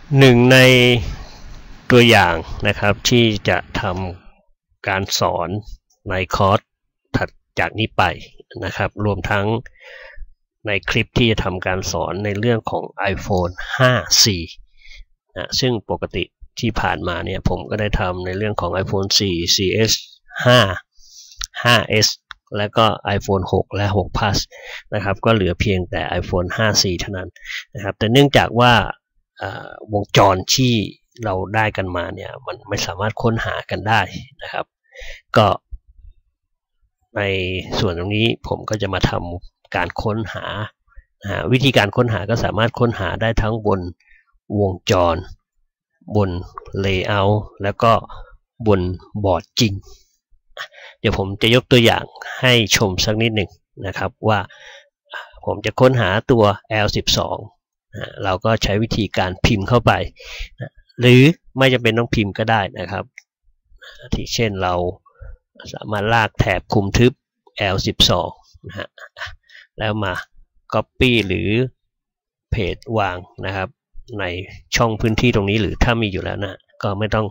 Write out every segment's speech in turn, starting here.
หนึ่งในตัวอย่างนะครับที่จะทำการสอนในคอร์สถัดจากนี้ไปนะครับรวมทั้งในคลิปที่จะทำการสอนในเรื่องของ iPhone 5C นะซึ่งปกติที่ผ่านมาเนี่ยผมก็ได้ทำในเรื่องของ iPhone 4 4S 5 5S และก็ iPhone 6 และ 6 Plus นะครับก็เหลือเพียงแต่ iPhone 5C เท่านั้นนะครับแต่เนื่องจากว่าวงจรที่เราได้กันมาเนี่ยมันไม่สามารถค้นหากันได้นะครับก็ในส่วนตรงนี้ผมก็จะมาทำการค้นหาวิธีการค้นหาก็สามารถค้นหาได้ทั้งบนวงจรบน layout แล้วก็บนบอร์ดจริงเดี๋ยวผมจะยกตัวอย่างให้ชมสักนิดหนึ่งนะครับว่าผมจะค้นหาตัว L12 เราก็ใช้วิธีการพิมพ์เข้าไปหรือไม่จำเป็นต้องพิมพ์ก็ได้นะครับที่เช่นเราสามารถลากแถบคุมทึบ L12 นะฮะแล้วมา Copy หรือเพจวางนะครับในช่องพื้นที่ตรงนี้หรือถ้ามีอยู่แล้วนะก็ไม่ต้อง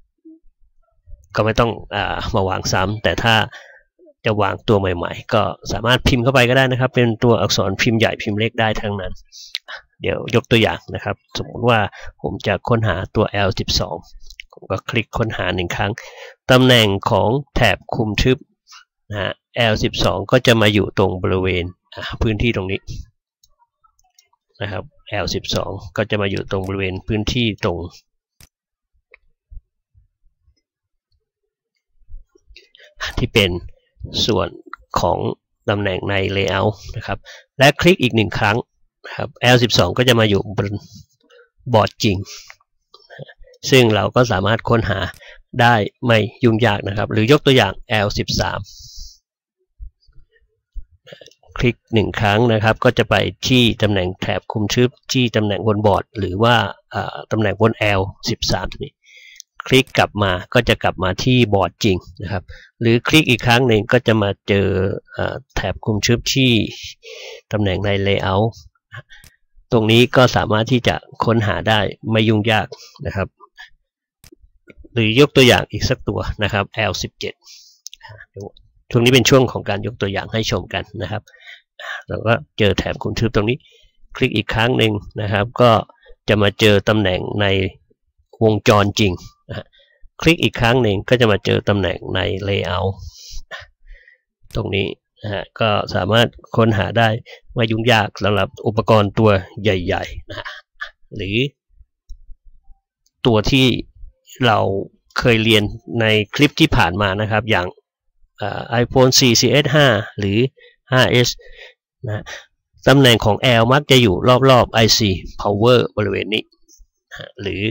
มาวางซ้ำแต่ถ้าจะวางตัวใหม่ๆก็สามารถพิมพ์เข้าไปก็ได้นะครับเป็นตัวอักษรพิมพ์ใหญ่พิมพ์เล็กได้ทั้งนั้นเดี๋ยวยกตัวอย่างนะครับสมมติว่าผมจะค้นหาตัว L12 ผมก็คลิกค้นหา1ครั้งตำแหน่งของแถบคุมทึบนะฮะ L12 ก็จะมาอยู่ตรงบริเวณพื้นที่ตรงนี้นะครับ L12 ก็จะมาอยู่ตรงบริเวณพื้นที่ตรงที่เป็นส่วนของตำแหน่งใน layout นะครับและคลิกอีก1ครั้งนะครับ L12 ก็จะมาอยู่บนบอร์ดจริงซึ่งเราก็สามารถค้นหาได้ไม่ยุ่งยากนะครับหรือยกตัวอย่าง L13 คลิก1ครั้งนะครับก็จะไปที่ตำแหน่งแถบคุมทึบที่ตำแหน่งบนบอร์ดหรือว่าตำแหน่งบน L13 นี้คลิกกลับมาก็จะกลับมาที่บอร์ดจริงนะครับหรือคลิกอีกครั้งหนึ่งก็จะมาเจอแถบคุมทึบที่ตำแหน่งใน layout ตรงนี้ก็สามารถที่จะค้นหาได้ไม่ยุ่งยากนะครับหรือยกตัวอย่างอีกสักตัวนะครับ L17 ช่วงนี้เป็นช่วงของการยกตัวอย่างให้ชมกันนะครับเราก็เจอแถบคุมทึบตรงนี้คลิกอีกครั้งหนึ่งนะครับก็จะมาเจอตำแหน่งในวงจรจริงคลิกอีกครั้งหนึ่งก็จะมาเจอตำแหน่งใน layout ตรงนี้ก็สามารถค้นหาได้ไม่ยุ่งยากสำหรับอุปกรณ์ตัวใหญ่ๆนะหรือตัวที่เราเคยเรียนในคลิปที่ผ่านมานะครับอย่างiPhone 4 4S 5 หรือ 5S นะตำแหน่งของ L มักจะอยู่รอบๆ IC Power บริเวณนี้หรือ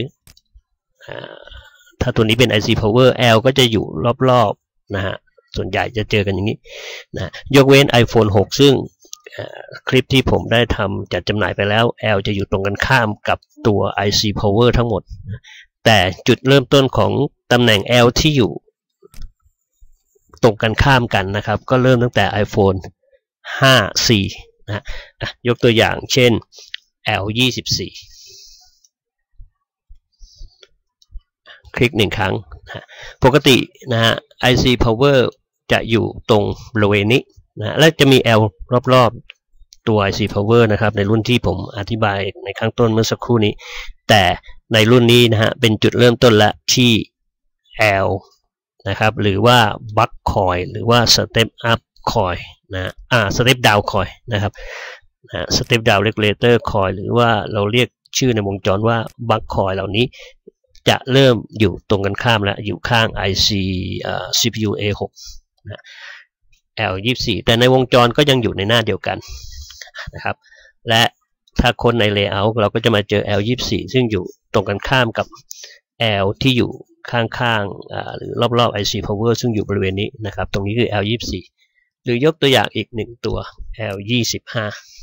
ถ้าตัวนี้เป็น IC Power L ก็จะอยู่รอบๆนะฮะส่วนใหญ่จะเจอกันอย่างนี้นะยกเว้น iPhone 6 ซึ่งคลิปที่ผมได้ทำจัดจำหน่ายไปแล้ว L จะอยู่ตรงกันข้ามกับตัว IC Power ทั้งหมดแต่จุดเริ่มต้นของตำแหน่ง L ที่อยู่ตรงกันข้ามกันนะครับก็เริ่มตั้งแต่ iPhone 5C นะยกตัวอย่างเช่น L24 คลิก1ครั้งปกตินะฮะ IC Power จะอยู่ตรงบริเวณนี้นะและจะมี L รอบๆตัว IC Power นะครับในรุ่นที่ผมอธิบายในข้างต้นเมื่อสักครู่นี้แต่ในรุ่นนี้นะฮะเป็นจุดเริ่มต้นและที่ L นะครับหรือว่า Buck Coil หรือว่า Step Up Coil นะStep Down Coil นะครับStep Down Regulator Coil หรือว่าเราเรียกชื่อในวงจรว่า Buck Coil เหล่านี้จะเริ่มอยู่ตรงกันข้ามแล้วอยู่ข้าง IC CPU A6 นะ L24 แต่ในวงจรก็ยังอยู่ในหน้าเดียวกันนะครับและถ้าคนใน layout เราก็จะมาเจอ L24 ซึ่งอยู่ตรงกันข้ามกับ L ที่อยู่ข้างๆหรือรอบๆ IC Power ซึ่งอยู่บริเวณนี้นะครับตรงนี้คือ L24 หรือยกตัวอย่างอีก1ตัว L25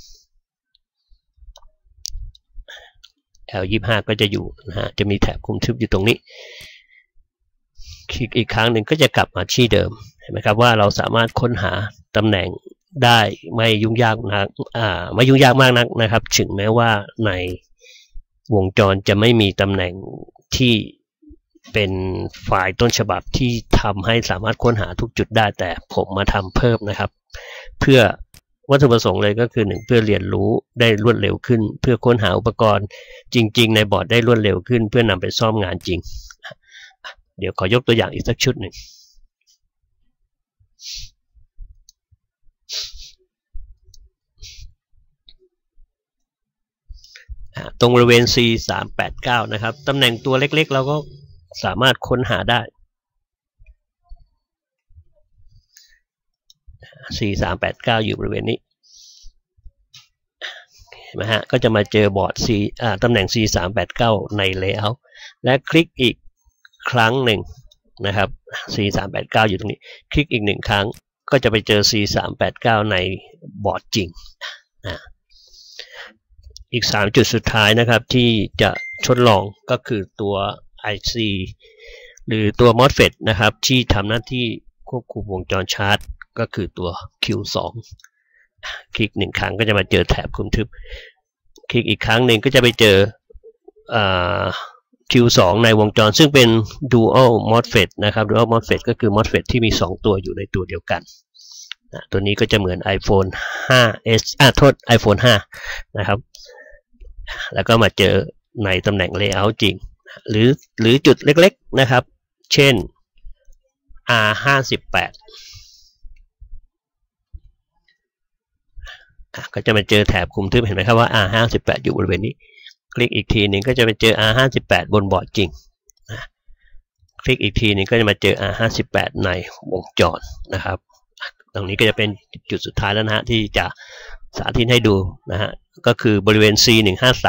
L25 ก็จะอยู่นะฮะจะมีแถบคุมทึบอยู่ตรงนี้คลิกอีกครั้งหนึ่งก็จะกลับมาที่เดิมเห็นไหมครับว่าเราสามารถค้นหาตำแหน่งได้ไม่ยุ่งยากนักไม่ยุ่งยากมากนักนะครับถึงแม้ว่าในวงจรจะไม่มีตำแหน่งที่เป็นไฟล์ต้นฉบับที่ทำให้สามารถค้นหาทุกจุดได้แต่ผมมาทำเพิ่มนะครับเพื่อวัตถุประสงค์เลยก็คือ1เพื่อเรียนรู้ได้รวดเร็วขึ้นเพื่อค้นหาอุปกรณ์จริงๆในบอร์ดได้รวดเร็วขึ้นเพื่อนำไปซ่อมงานจริงเดี๋ยวขอยกตัวอย่างอีกสักชุดหนึ่งตรงบริเวณ C389 นะครับตำแหน่งตัวเล็กๆเราก็สามารถค้นหาได้ C389 อยู่บริเวณนี้เห็นไหมฮะก็จะมาเจอบอร์ด ตำแหน่ง C389 ใน Layout และคลิกอีกครั้งหนึ่งนะครับ C389 อยู่ตรงนี้คลิกอีก1ครั้งก็จะไปเจอ C389 ในบอร์ดจริงอีก3จุดสุดท้ายนะครับที่จะทดลองก็คือตัว IC หรือตัว MOSFET นะครับที่ทำหน้าที่ควบคุมวงจรชาร์จก็คือตัว Q2 คลิก1ครั้งก็จะมาเจอแถบคุมทึบคลิกอีกครั้งหนึ่งก็จะไปเจอQ2 ในวงจรซึ่งเป็น Dual MOSFET นะครับ Dual MOSFET ก็คือ MOSFET ที่มี2ตัวอยู่ในตัวเดียวกันตัวนี้ก็จะเหมือน iPhone 5s iPhone 5นะครับแล้วก็มาเจอในตำแหน่ง Layout จริงหรือจุดเล็กๆนะครับเช่น R58 ก็จะมาเจอแถบคุมทึบเห็นไหมครับว่า R58 อยู่บริเวณนี้คลิกอีกทีหนึ่งก็จะไปเจอ R58 บนบอร์ดจริงคลิกอีกทีหนึ่งก็จะมาเจอ R58 ในวงจรนะครับตรงนี้ก็จะเป็นจุดสุดท้ายแล้วนะฮะที่จะสาธิตให้ดูนะฮะก็คือบริเวณ C153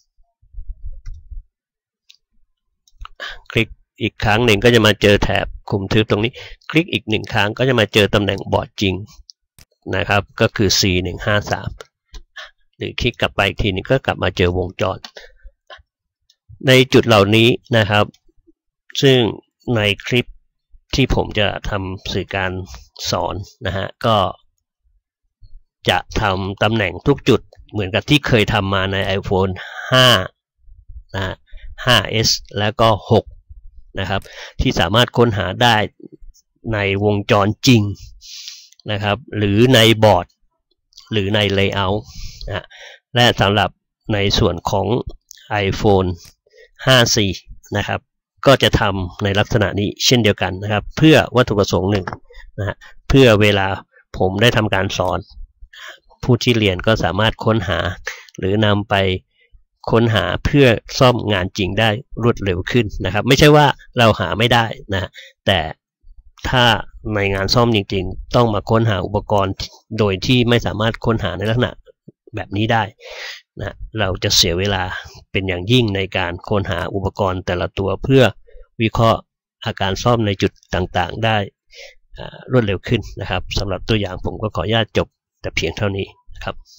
คลิกอีกครั้งหนึ่งก็จะมาเจอแถบคุมทึบตรงนี้คลิกอีก1ครั้งก็จะมาเจอตำแหน่งบอร์ดจริงนะครับก็คือ C153 หรือคลิกกลับไปอีกทีนึงก็กลับมาเจอวงจรในจุดเหล่านี้นะครับซึ่งในคลิปที่ผมจะทำสื่อการสอนนะฮะก็จะทำตำแหน่งทุกจุดเหมือนกับที่เคยทำมาใน iPhone 5 นะ 5s แล้วก็6นะครับที่สามารถค้นหาได้ในวงจรจริงนะครับหรือในบอร์ดหรือใน Layout นะและสำหรับในส่วนของ iPhone 5c นะครับก็จะทำในลักษณะนี้เช่นเดียวกันนะครับเพื่อวัตถุประสงค์หนึ่งนะฮะเพื่อเวลาผมได้ทำการสอนผู้ที่เรียนก็สามารถค้นหาหรือนำไปค้นหาเพื่อซ่อมงานจริงได้รวดเร็วขึ้นนะครับไม่ใช่ว่าเราหาไม่ได้นะแต่ถ้าในงานซ่อมจริงๆต้องมาค้นหาอุปกรณ์โดยที่ไม่สามารถค้นหาในลักษณะแบบนี้ได้นะเราจะเสียเวลาเป็นอย่างยิ่งในการค้นหาอุปกรณ์แต่ละตัวเพื่อวิเคราะห์อาการซ่อมในจุดต่างๆได้รวดเร็วขึ้นนะครับสำหรับตัวอย่างผมก็ขออนุญาตจบแต่เพียงเท่านี้นะครับ